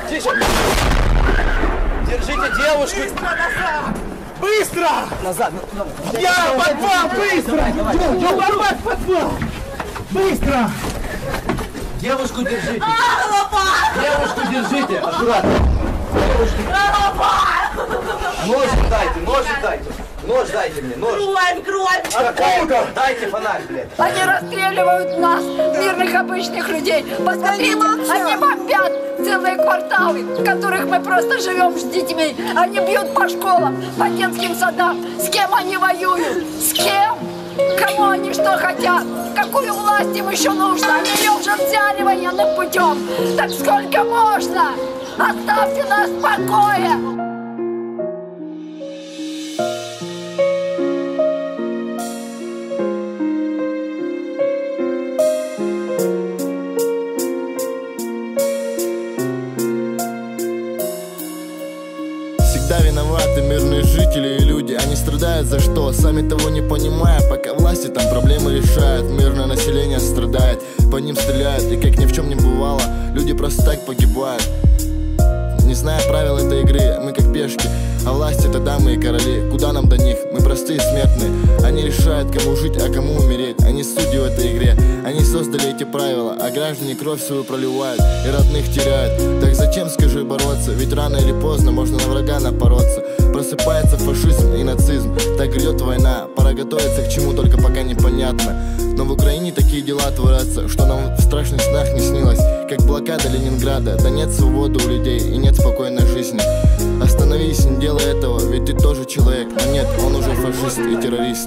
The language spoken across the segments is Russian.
Тише! Держите девушку! Быстро назад! Быстро! Назад! Я в подвал! Быстро! В подвал! Быстро! Девушку держите! Девушку держите! Аккуратно! Ножик дайте! Ножик дайте! Нож дайте мне! Нож! Кровь! Откуда? Дайте фонарь, блядь! Они расстреливают нас, мирных обычных людей. Посмотрите, они бомбят целые кварталы, в которых мы просто живем с детьми. Они бьют по школам, по детским садам. С кем они воюют? С кем? Кому они что хотят? Какую власть им еще нужно? Они ее уже взяли военным путем. Так сколько можно? Оставьте нас в покое! Всегда виноваты мирные жители и люди. Они страдают за что, сами того не понимая. Пока власти там проблемы решают, мирное население страдает, по ним стреляют, и как ни в чем не бывало, люди просто так погибают. Не зная правил этой игры, мы как пешки, а власть это дамы и короли. Куда нам до них? Мы простые смертные. Они решают, кому жить, а кому умереть. Они судьи в этой игре. Они создали эти правила, а граждане кровь свою проливают и родных теряют. Так зачем, скажи, бороться? Ведь рано или поздно можно на врага напороться. Просыпается фашизм и нацизм, так грядет война. Пора готовиться к чему, только пока непонятно. Но в Украине такие дела творятся, что нам в страшных снах не снилось. Как блокада Ленинграда, да нет свободы у людей и нет спокойной жизни. Остановись, не делай этого, ведь ты тоже человек. Но нет, он уже фашист и террорист.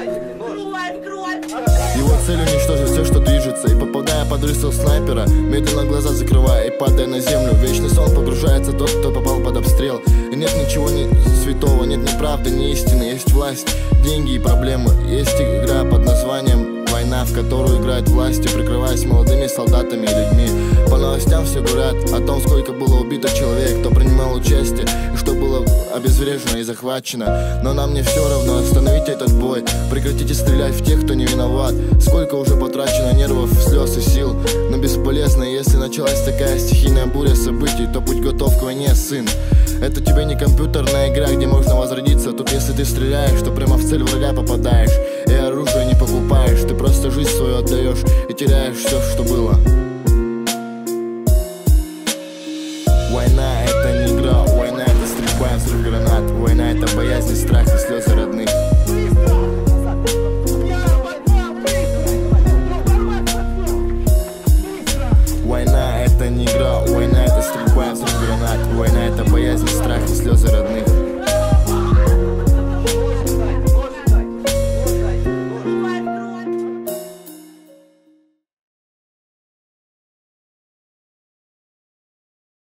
Его цель уничтожить все, что движется. И попадая под выстрел снайпера, медленно глаза закрывая и падая на землю, в вечный сон погружается тот, кто попал под обстрел. И нет ничего не святого, нет ни правды, ни истины. Есть власть, деньги и проблемы. Есть игра под названием война, в которую играют власти, прикрываясь молодыми солдатами и людьми. По новостям все говорят о том, сколько было убито человек, кто принимал участие, и что было обезврежено и захвачено. Но нам не все равно, остановите этот бой, прекратите стрелять в тех, кто не виноват. Сколько уже потрачено нервов, слез и сил, но бесполезно. Если началась такая стихийная буря событий, то будь готов к войне, сын. Это тебе не компьютерная игра, где можно возродиться. Тут если ты стреляешь, то прямо в цель врага попадаешь, и оружие не покупаешь. Ты просто жизнь свою отдаешь и теряешь все, что было. Война это не игра, война это стрельба, взрыв гранат. Война это боязнь, страх и слезы родных. Война это не игра, война это стрельба, взрыв гранат. Война это боязнь, страх и слезы родных.